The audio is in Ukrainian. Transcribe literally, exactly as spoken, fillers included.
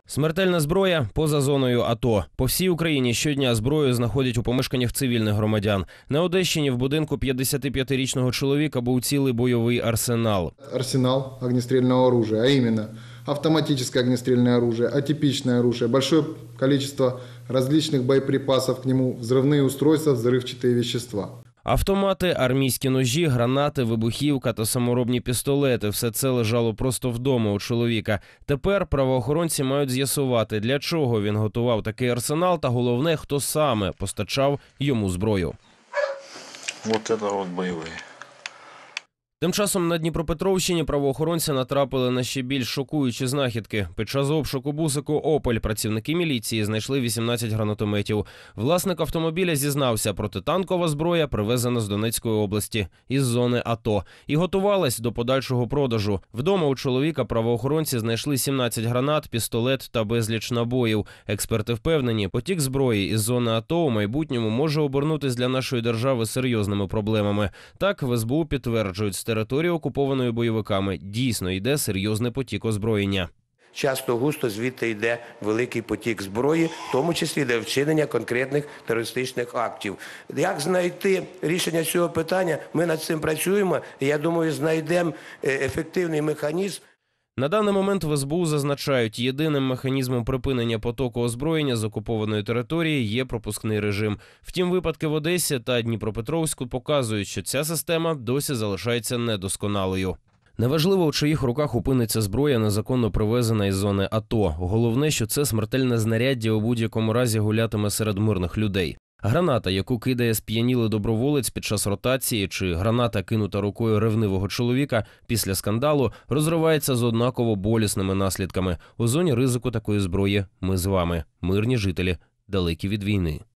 Смертельна зброя поза зоною АТО. По всій Україні щодня зброю знаходять у помешканнях цивільних громадян. На Одещині в будинку п'ятдесятип'ятирічного чоловіка був цілий бойовий арсенал. Арсенал огнестрельного оружия, а именно автоматическое огнестрельное оружие, атипичное оружие, большое количество различных боеприпасов к нему, взрывные устройства, взрывчатые вещества. Автомати, армійські ножі, гранати, вибухівка та саморобні пістолети – все це лежало просто вдома у чоловіка. Тепер правоохоронці мають з'ясувати, для чого він готував такий арсенал та головне, хто саме постачав йому зброю. Вот это вот бойовий. Тим часом на Дніпропетровщині правоохоронці натрапили на ще більш шокуючі знахідки. Під час обшуку бусику «Опель» працівники міліції знайшли вісімнадцять гранатометів. Власник автомобіля зізнався, протитанкова зброя привезена з Донецької області, із зони АТО, і готувалась до подальшого продажу. Вдома у чоловіка правоохоронці знайшли сімнадцять гранат, пістолет та безліч набоїв. Експерти впевнені, потік зброї із зони АТО у майбутньому може обернутись для нашої держави серйозними проблемами. Так, в ес бе у підтверджують, з території, окупованої бойовиками, дійсно йде серйозний потік озброєння. Часто-густо звідти йде великий потік зброї, в тому числі для вчинення конкретних терористичних актів. Як знайти рішення цього питання? Ми над цим працюємо, і я думаю, знайдемо ефективний механізм. На даний момент в ес бе у зазначають, єдиним механізмом припинення потоку озброєння з окупованої території є пропускний режим. Втім, випадки в Одесі та Дніпропетровську показують, що ця система досі залишається недосконалою. Неважливо, у чиїх руках опиниться зброя, незаконно привезена із зони АТО. Головне, що це смертельне знаряддя у будь-якому разі гулятиме серед мирних людей. Граната, яку кидає сп'янілий доброволець під час ротації, чи граната, кинута рукою ревнивого чоловіка після скандалу, розривається з однаково болісними наслідками. У зоні ризику такої зброї ми з вами, мирні жителі, далекі від війни.